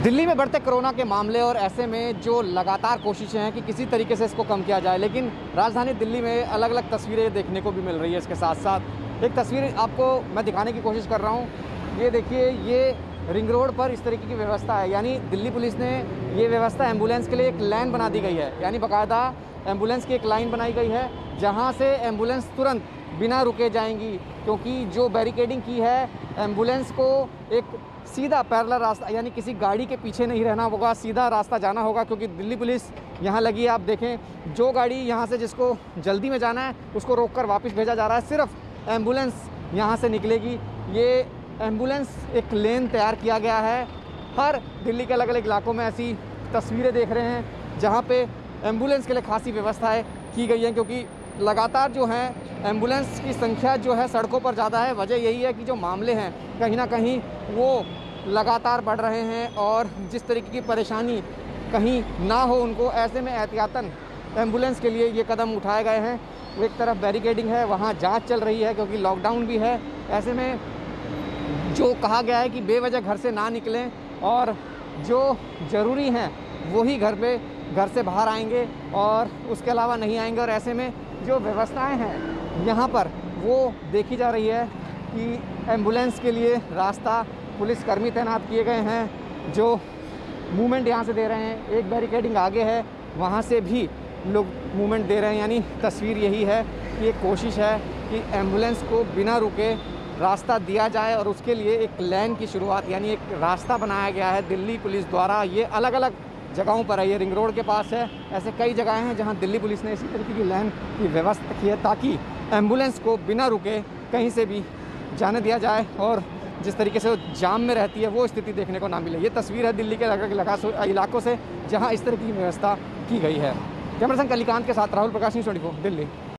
दिल्ली में बढ़ते कोरोना के मामले और ऐसे में जो लगातार कोशिशें हैं कि किसी तरीके से इसको कम किया जाए, लेकिन राजधानी दिल्ली में अलग अलग तस्वीरें देखने को भी मिल रही है। इसके साथ साथ एक तस्वीर आपको मैं दिखाने की कोशिश कर रहा हूँ। ये देखिए, ये रिंग रोड पर इस तरीके की व्यवस्था है, यानी दिल्ली पुलिस ने ये व्यवस्था एम्बुलेंस के लिए एक लाइन बना दी गई है, यानी बाकायदा एम्बुलेंस की एक लाइन बनाई गई है जहाँ से एम्बुलेंस तुरंत बिना रुके जाएंगी, क्योंकि जो बैरिकेडिंग की है एम्बुलेंस को एक सीधा पैरेलल रास्ता, यानी किसी गाड़ी के पीछे नहीं रहना होगा, सीधा रास्ता जाना होगा। क्योंकि दिल्ली पुलिस यहाँ लगी है, आप देखें, जो गाड़ी यहाँ से जिसको जल्दी में जाना है उसको रोककर वापस भेजा जा रहा है, सिर्फ एम्बुलेंस यहाँ से निकलेगी। ये एम्बुलेंस एक लेन तैयार किया गया है। हर दिल्ली के अलग अलग इलाकों में ऐसी तस्वीरें देख रहे हैं जहाँ पे एम्बुलेंस के लिए खासी व्यवस्थाएँ की गई हैं, क्योंकि लगातार जो है एम्बुलेंस की संख्या जो है सड़कों पर ज़्यादा है। वजह यही है कि जो मामले हैं कहीं ना कहीं वो लगातार बढ़ रहे हैं और जिस तरीके की परेशानी कहीं ना हो उनको, ऐसे में एहतियातन एम्बुलेंस के लिए ये कदम उठाए गए हैं। एक तरफ बैरिकेडिंग है, वहाँ जांच चल रही है क्योंकि लॉकडाउन भी है। ऐसे में जो कहा गया है कि बेवजह घर से ना निकलें और जो ज़रूरी हैं वही घर से बाहर आएंगे और उसके अलावा नहीं आएंगे। और ऐसे में जो व्यवस्थाएं हैं यहाँ पर वो देखी जा रही है कि एम्बुलेंस के लिए रास्ता पुलिसकर्मी तैनात किए गए हैं जो मूवमेंट यहाँ से दे रहे हैं। एक बैरिकेडिंग आगे है, वहाँ से भी लोग मूवमेंट दे रहे हैं। यानी तस्वीर यही है कि एक कोशिश है कि एम्बुलेंस को बिना रुके रास्ता दिया जाए और उसके लिए एक लेन की शुरुआत, यानी एक रास्ता बनाया गया है दिल्ली पुलिस द्वारा। ये अलग अलग जगहों पर है, ये रिंग रोड के पास है, ऐसे कई जगहें हैं जहां दिल्ली पुलिस ने इसी तरीके की लाइन की व्यवस्था की है ताकि एम्बुलेंस को बिना रुके कहीं से भी जाने दिया जाए और जिस तरीके से वो जाम में रहती है वो स्थिति देखने को ना मिले। ये तस्वीर है दिल्ली के अलग इलाकों से जहाँ इस तरह की व्यवस्था की गई है। कैमरा पर्सन कलिकांत के साथ राहुल प्रकाश, न्यूज़ 24 दिल्ली।